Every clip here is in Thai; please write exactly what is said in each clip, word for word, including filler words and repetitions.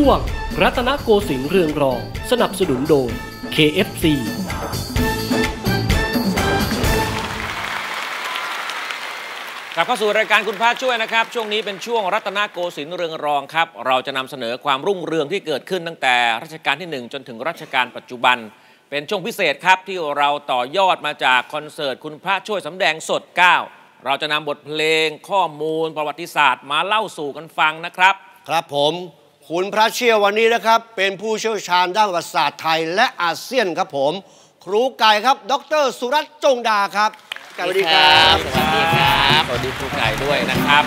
ช่วงรัตนโกสินทร์เรืองรองสนับสนุนโดย เค เอฟ ซีกลับเข้าสู่รายการคุณพระช่วยนะครับช่วงนี้เป็นช่วงรัตนโกสินทร์เรืองรองครับเราจะนำเสนอความรุ่งเรืองที่เกิดขึ้นตั้งแต่รัชกาลที่หนึ่งจนถึงรัชกาลปัจจุบันเป็นช่วงพิเศษครับที่เราต่อยอดมาจากคอนเสิร์ตคุณพระช่วยสำแดงสดเก้าเราจะนำบทเพลงข้อมูลประวัติศาสตร์มาเล่าสู่กันฟังนะครับครับผมคุณพระเชี่ยววันนี้นะครับเป็นผู้เชี่ยวชาญด้านประวัติศาสตร์ไทยและอาเซียนครับผมครูไก่ครับดร.สุรัตน์จงดาครับสวัสดีครับสวัสดีครับสวัสดีครูไก่ด้วยนะครับ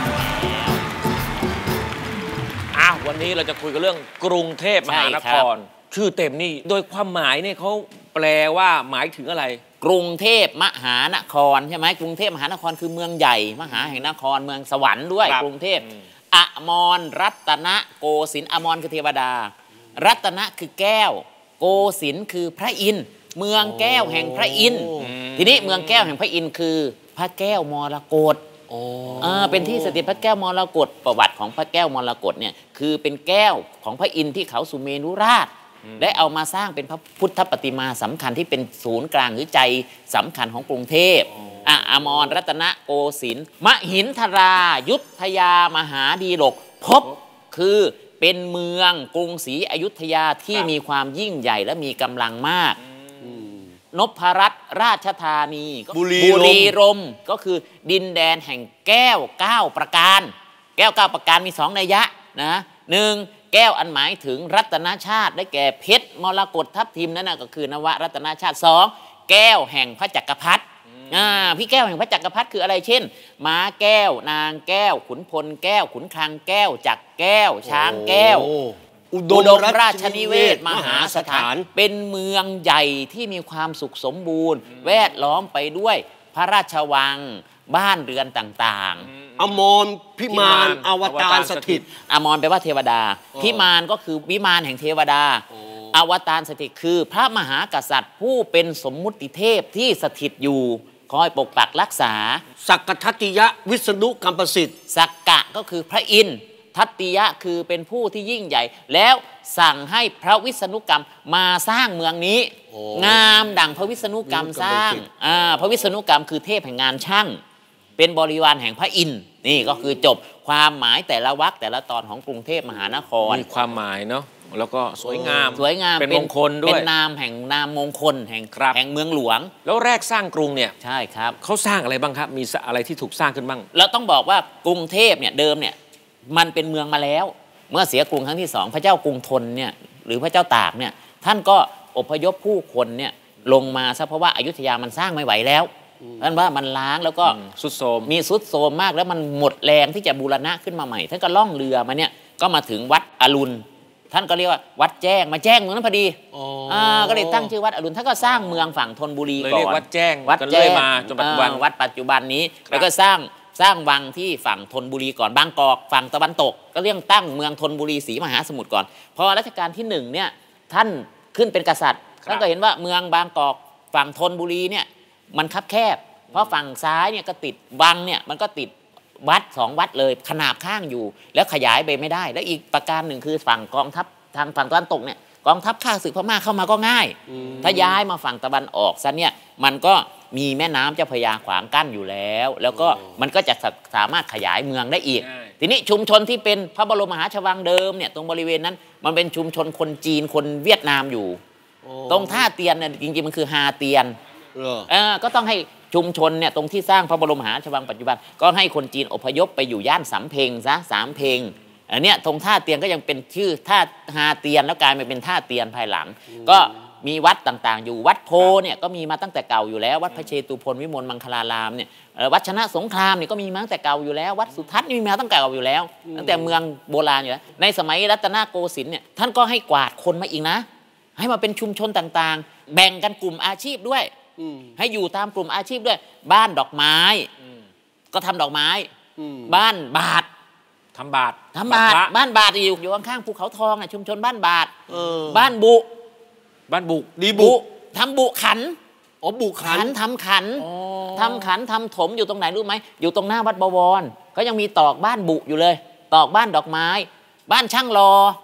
อ้าววันนี้เราจะคุยกันเรื่องกรุงเทพมหานครชื่อเต็มนี่โดยความหมายเนี่ยเขาแปลว่าหมายถึงอะไรกรุงเทพมหานครใช่ไหมกรุงเทพมหานครคือเมืองใหญ่มหาแห่งนครเมืองสวรรค์ด้วยกรุงเทพอมรรัตนโกสินทร์อมรคือเทวดารัตนะคือแก้วโกสินทร์คือพระอินทร์เมืองแก้วแห่งพระอินทร์ทีนี้เมืองแก้วแห่งพระอินทร์คือพระแก้วมรกตเป็นที่สถิตพระแก้วมรกตประวัติของพระแก้วมรกตเนี่ยคือเป็นแก้วของพระอินทร์ที่เขาสุเมรุราชได้เอามาสร้างเป็นพระพุทธปฏิมาสำคัญที่เป็นศูนย์กลางหรือใจสำคัญของกรุงเทพอ่ะอมรรัตนโกสินทร์มหินทรายุทธยามหาดีลกภพคือเป็นเมืองกรุงศรีอยุธยาที่มีความยิ่งใหญ่และมีกำลังมากนพรัตน์ราชธานีบุรีรมย์ก็คือดินแดนแห่งแก้วเก้าประการแก้วเก้าประการมีสองนัยยะนะหนึ่งแก้วอันหมายถึงรัตนชาติได้แก่เพชรมรกตทับทิมนั่นก็คือนวรัตนชาติสองแก้วแห่งพระจักรพรรดิอ่าพี่แก้วแห่งพระจักรพรรดิคืออะไรเช่นม้าแก้วนางแก้วขุนพลแก้วขุนคลังแก้วจักรแก้วช้างแก้วอุดมราชนิเวศมหาสถานเป็นเมืองใหญ่ที่มีความสุขสมบูรณ์แวดล้อมไปด้วยพระราชวังบ้านเรือนต่างๆอมรพิมานอวตารสถิตอมรแปลว่าเทวดาพิมานก็คือวิมานแห่งเทวดาอวตารสถิตคือพระมหากษัตริย์ผู้เป็นสมมุติเทพที่สถิตอยู่คอยปกปักรักษาสักกทัตติยะวิษณุกัมปสิทธิ์สักกะก็คือพระอินทร์ทัตติยะคือเป็นผู้ที่ยิ่งใหญ่แล้วสั่งให้พระวิษณุกรรมมาสร้างเมืองนี้งามดังพระวิษณุกรรมสร้างอ่าพระวิษณุกรรมคือเทพแห่งงานช่างเป็นบริวารแห่งพระอินทร์นี่ก็คือจบความหมายแต่ละวรรคแต่ละตอนของกรุงเทพมหานครมีความหมายเนาะแล้วก็สวยงามสวยงามเป็นมงคลด้วยเป็นนามแห่งนามมงคลแห่งแห่งเมืองหลวงแล้วแรกสร้างกรุงเนี่ยใช่ครับเขาสร้างอะไรบ้างครับมีอะไรที่ถูกสร้างขึ้นบ้างแล้วต้องบอกว่ากรุงเทพเนี่ยเดิมเนี่ยมันเป็นเมืองมาแล้วเมื่อเสียกรุงครั้งที่สองพระเจ้ากรุงธนเนี่ยหรือพระเจ้าตากเนี่ยท่านก็อพยพผู้คนเนี่ยลงมาซะเพราะว่าอยุธยามันสร้างไม่ไหวแล้วท่านว่ามันล้างแล้วก็สุดโทรมมีสุดโทรมมากแล้วมันหมดแรงที่จะบูรณะขึ้นมาใหม่ท่านก็ล่องเรือมาเนี่ยก็มาถึงวัดอรุณท่านก็เรียกว่าวัดแจ้งมาแจ้งเมืองนั้นพอดีอ่าก็เลยตั้งชื่อวัดอรุณท่านก็สร้างเมืองฝั่งธนบุรีก่อนเรียกวัดแจ้งวัดแจ้งมาจนปัจจุบันวัดปัจจุบันนี้แล้วก็สร้างสร้างวังที่ฝั่งธนบุรีก่อนบางกอกฝั่งตะวันตกก็เรียกตั้งเมืองธนบุรีศรีมหาสมุทรก่อนพอรัชกาลที่หนึ่งเนี่ยท่านขึ้นเป็นกษัตริย์ท่านก็เห็นว่าเมืองบางกอกฝั่งธนบุรีเนี่ยมันคับแคบเพราะฝั่งซ้ายเนี่ยก็ติดวังเนี่ยมันก็ติดวัดสองวัดเลยขนาบข้างอยู่แล้วขยายไปไม่ได้แล้วอีกประการหนึ่งคือฝั่งกองทัพทางฝั่งตะวันตกเนี่ยกองทัพข้าศึกพม่าเข้ามาก็ง่ายถ้าย้ายมาฝั่งตะวันออกซะเนี่ยมันก็มีแม่น้ำเจ้าพระยาขวางกั้นอยู่แล้วแล้วก็มันก็จะสามารถขยายเมืองได้อีกทีนี้ชุมชนที่เป็นพระบรมมหาราชวังเดิมเนี่ยตรงบริเวณนั้นมันเป็นชุมชนคนจีนคนเวียดนามอยู่ตรงท่าเตียนเนี่ยจริงๆมันคือฮาเตียนเออก็ต้องให้ชุมชนเนี่ยตรงที่สร้างพระบรมมหาราชวังปัจจุบันก็ให้คนจีนอพยพไปอยู่ย่านสำเพ็งซะสามเพ็งอันเนี้ยตรงท่าเตียนก็ยังเป็นชื่อท่าฮาเตียนแล้วกลายมาเป็นท่าเตียนภายหลังก็มีวัดต่างๆอยู่วัดโพเนี่ยก็มีมาตั้งแต่เก่าอยู่แล้ววัดพระเชตุพนวิมลมังคลารามเนี่ยวัดชนะสงครามเนี่ยก็มีมาตั้งแต่เก่าอยู่แล้ววัดสุทัศน์มีมาตั้งแต่เก่าอยู่แล้วตั้งแต่เมืองโบราณอยู่แล้วในสมัยรัตนโกสินทร์เนี่ยท่านก็ให้กวาดคนมาอีกนะให้มาเป็นชุมชนต่างๆแบ่งกันกลุ่มอาชีพด้วยให้อยู่ตามกลุ่มอาชีพด้วยบ้านดอกไม้ก็ทำดอกไม้บ้านบาททำบาททำบาทบ้านบาทอยู่อยู่ข้างๆภูเขาทองอ่ะชุมชนบ้านบาทบ้านบุบ้านบุดีบุทำบุขันอ๋อบุขันทำขันทำขันทำถมอยู่ตรงไหนรู้ไหมอยู่ตรงหน้าวัดบวรก็ยังมีตอกบ้านบุอยู่เลยตอกบ้านดอกไม้บ้านช่างรอ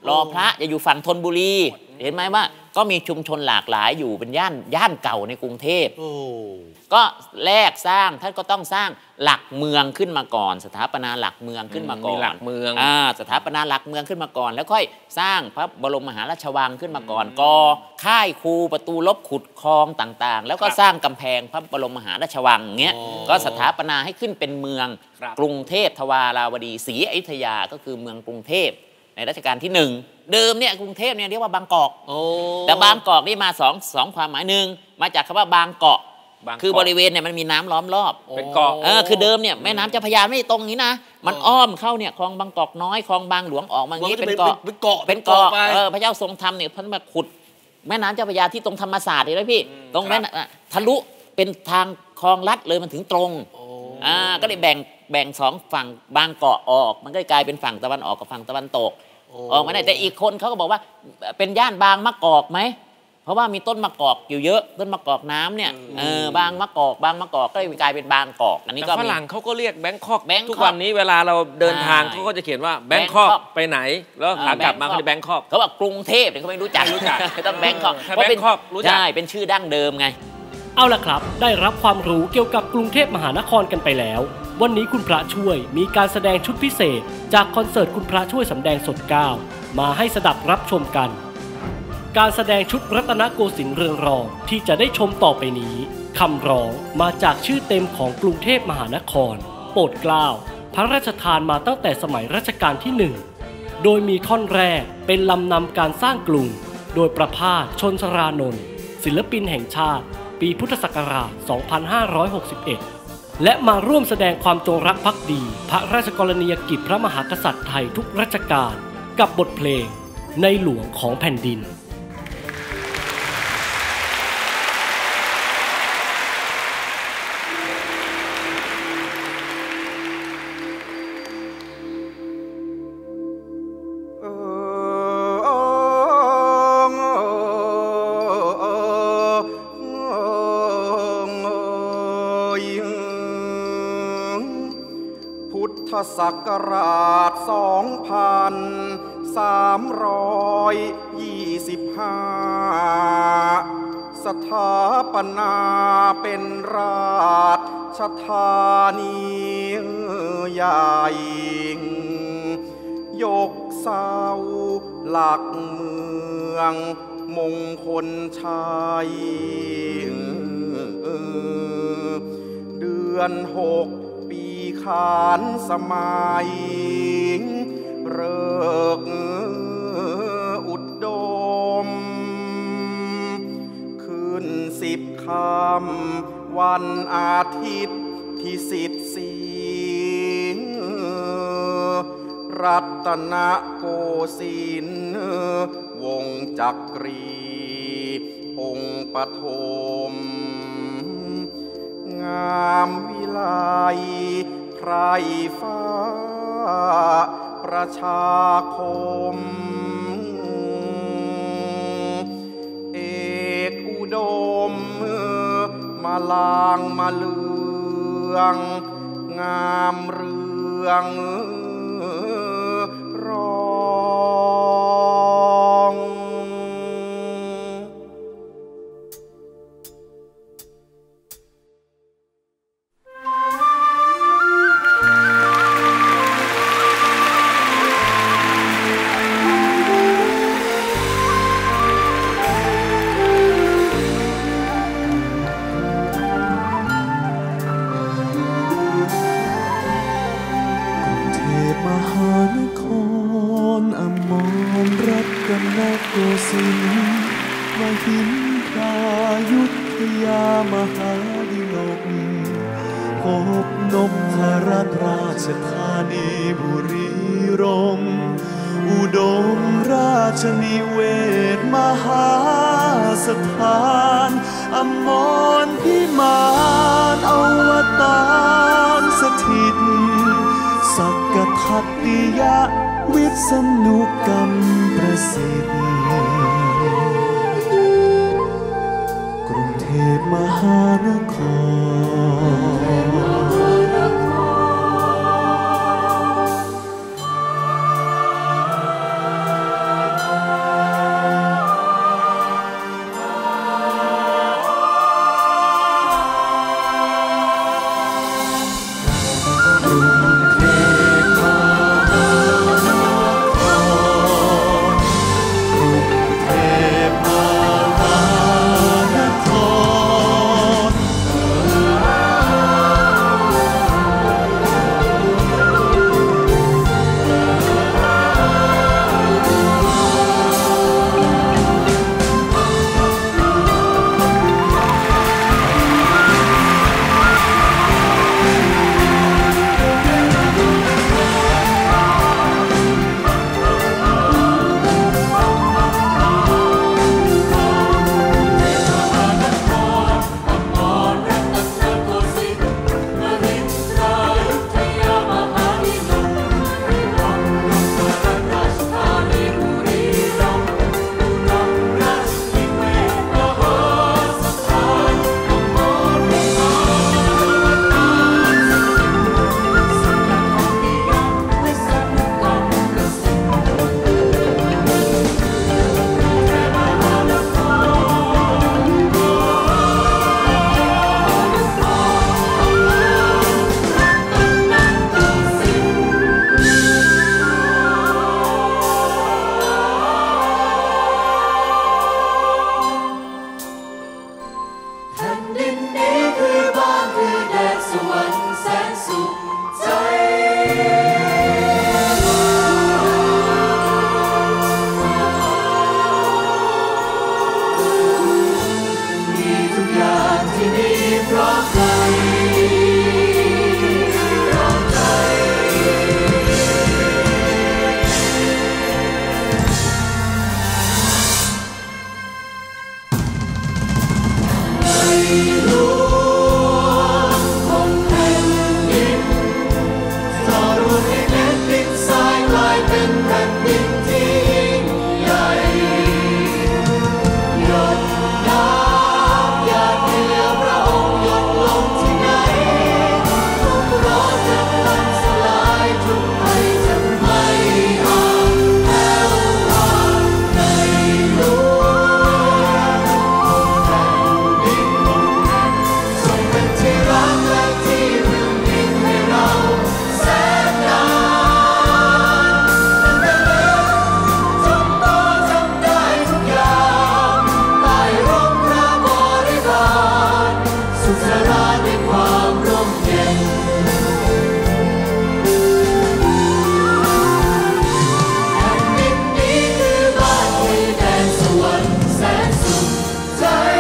รอพระจะอยู่ฝั่งธนบุรีเห็นไหมว่าก็มีชุมชนหลากหลายอยู่เป็นย่านย่านเก่าในกรุงเทพก็แรกสร้างท่านก็ต้องสร้างหลักเมืองขึ้นมาก่อนสถาปนาหลักเมืองขึ้นมาก่อนหลักเมืองอ่าสถาปนาหลักเมืองขึ้นมาก่อนแล้วค่อยสร้างพระบรมมหาราชวังขึ้นมาก่อนก่อค่ายคูประตูลบขุดคลองต่างๆแล้วก็สร้างกำแพงพระบรมมหาราชวังเงี้ยก็สถาปนาให้ขึ้นเป็นเมืองกรุงเทพทวาราวดีศรีอยุธยาก็คือเมืองกรุงเทพในรัชกาลที่หนึ่งเดิมเนี่ยกรุงเทพเนี่ยเรียกว่าบางกอกแต่บางกอกนี่มาสองสองความหมายหนึ่งมาจากคำว่าบางเกาะคือบริเวณเนี่ยมันมีน้ำล้อมรอบเป็นเกาะเออคือเดิมเนี่ยแม่น้ำเจ้าพระยาไม่ตรงนี้นะมันอ้อมเข้าเนี่ยคลองบางกอกน้อยคลองบางหลวงออกมาอย่างนี้เป็นเกาะเป็นเกาะเป็นเกาะเออพระเจ้าทรงธรรมเนี่ยท่านมาขุดแม่น้ำเจ้าพระยาที่ตรงธรรมศาสตร์เลยพี่ตรงแม่ทะลุเป็นทางคลองลัดเลยมันถึงตรงอ่าก็เลยแบ่งแบ่งสองฝั่งบางเกาะออกมันก็กลายเป็นฝั่งตะวันออกกับฝั่งตะวันตกออกมาได้แต่อีกคนเขาก็บอกว่าเป็นย่านบางมะกอกไหมเพราะว่ามีต้นมะกอกอยู่เยอะต้นมะกอกน้ำเนี่ยเออบางมะกอกบางมะกอกก็เลยกลายเป็นบางกอกอันนี้ก็ฝรั่งเขาก็เรียกแบงคอกทุกวันนี้เวลาเราเดินทางเขาก็จะเขียนว่าแบงคอกไปไหนแล้วขากลับมาเขาจะแบงคอกเขาบอกกรุงเทพเนี่ยเขาไม่รู้จักรู้จักต้องแบงคอกเพราะเป็นใช่เป็นชื่อดั้งเดิมไงเอาล่ะครับได้รับความรู้เกี่ยวกับกรุงเทพมหานครกันไปแล้ววันนี้คุณพระช่วยมีการแสดงชุดพิเศษจากคอนเสิร์ตคุณพระช่วยสำแดงสดเก้ามาให้สดับรับชมกันการแสดงชุดรัตนโกสินทร์เรืองรองที่จะได้ชมต่อไปนี้คำร้องมาจากชื่อเต็มของกรุงเทพมหานครโปรดเกล้าพระราชทานมาตั้งแต่สมัยรัชกาลที่หนึ่งโดยมีท่อนแรกเป็นลำนำการสร้างกรุงโดยประภาสชนสรานนท์ศิลปินแห่งชาติปีพุทธศักราช สองพันห้าร้อยหกสิบเอ็ด และมาร่วมแสดงความจงรักภักดีพระราชกรณียกิจพระมหากษัตริย์ไทยทุกรัชกาลกับบทเพลงในหลวงของแผ่นดินศักราชสองพันสามร้อยยี่สิบห้าสถาปนาเป็นราชธานีใหญ่ยกเสาหลักเมืองมงคลชัยเดือนหกขานสมัยเริกอุดมคืนสิบค่ำวันอาทิตย์พิสิทธิ์สีรัตนโกสินทร์วงศ์จักรีองค์ปฐมงามวิไลไพรฟ้าประชาคมเอกอุดมมาลางมาเลืองงามเรืองรองโกสินทร์มหินทรายุทธยามหาดิลกพบนพรัตน์ราชธานีบุรีรัมย์อุดมราชนิเวศมหาสถานอมรพิมานอวตารสถิตสักกทัตติยะวิษณุกรรมประสิทธิ์กรุงเทพมหานครหลวงของแผ่นดินต่อรวมให้แผ่นดินทรายกลายเป็นแผ่นดินที่ยิ่งใหญ่หยดน้ำหยาดเหงื่อพระองค์หยดลงที่ไหนทุกร้อนจะพลันสลายทุกภัยจะไม่อาจแผ่วพรางในหลวงแผ่นดินทรงเป็นที่รักและที่พึ่งพิงให้เราแสนนานนั่นแหละจงโตจำได้ทุกอย่างใต้ร่มพระบริวารสุขสลาในความร่มเย็นแผ่นดินนี้คือบ้านที่แดนสวรรค์แสนสุขใจ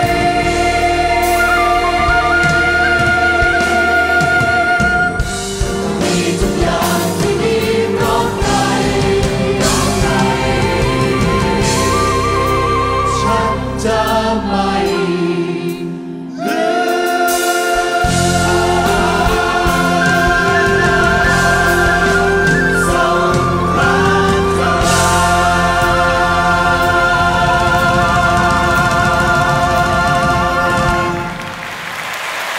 มีทุกอย่างที่ดีร้องไห้ร้องไห้ฉันจะไม่ลืมสงครามไทย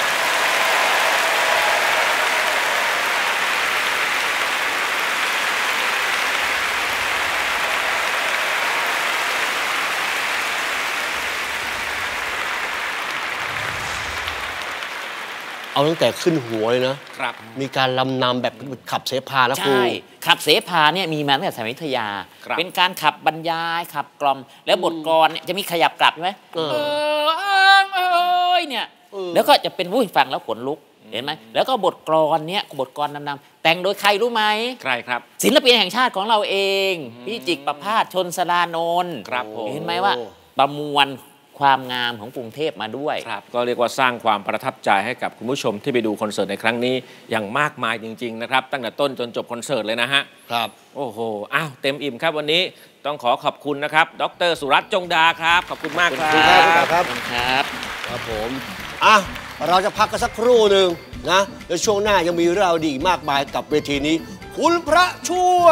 เอาตั้งแต่ขึ้นหัวเลยนะครับมีการลำนำแบบขับเสพานะครูใช่ ขับเสพาเนี่ยมีมาตั้งแต่สมัยอยุธยาครับเป็นการขับบรรยายขับกล่อม แล้วบทกลอนเนี่ยจะมีขยับกลับใช่ไหมเออเออเอยเอยเนี่ยเออแล้วก็จะเป็นวุ้ยฟังแล้วขนลุกเห็นไหมแล้วก็บทกลอนเนี่ยบทกลอนนำๆแต่งโดยใครรู้ไหมใครครับศิลปินแห่งชาติของเราเองพี่จิกประภาสชนสลานนท์ครับผมเห็นไหมว่าประมวลความงามของกรุงเทพมาด้วยครับก็เรียกว่าสร้างความประทับใจให้กับคุณผู้ชมที่ไปดูคอนเสิร์ตในครั้งนี้อย่างมากมายจริงๆนะครับตั้งแต่ต้นจนจบคอนเสิร์ตเลยนะฮะครับโอ้โหอ้าวเต็มอิ่มครับวันนี้ต้องขอขอบคุณนะครับดรสุรัตน์จงดาครับขอบคุณมากครัขอบคุณครับบครับครับครับผมอ่ะเราจะพักกันสักครู่หนึ่งนะแล้วช่วงหน้ายังมีเรื่องราวดีมากมายกับเวทีนี้ คุณพระช่วย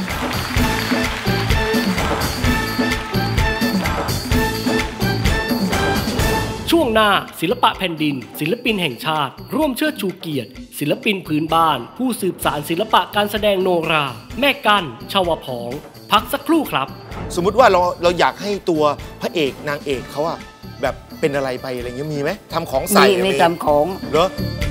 ช่วงหน้าศิลปะแผ่นดิน ศิลปินแห่งชาติ ร่วมเชิดชูเกียรติ ศิลปินพื้นบ้าน ผู้สืบสานศิลปะการแสดงโนรา แม่กั้นชาวพอง พักสักครู่ครับสมมุติว่าเราเราอยากให้ตัวพระเอกนางเอกเขาอะแบบเป็นอะไรไปอะไรเงี้ยมีไหมทำของใส่มีอะไรมีไหทำของเหรอ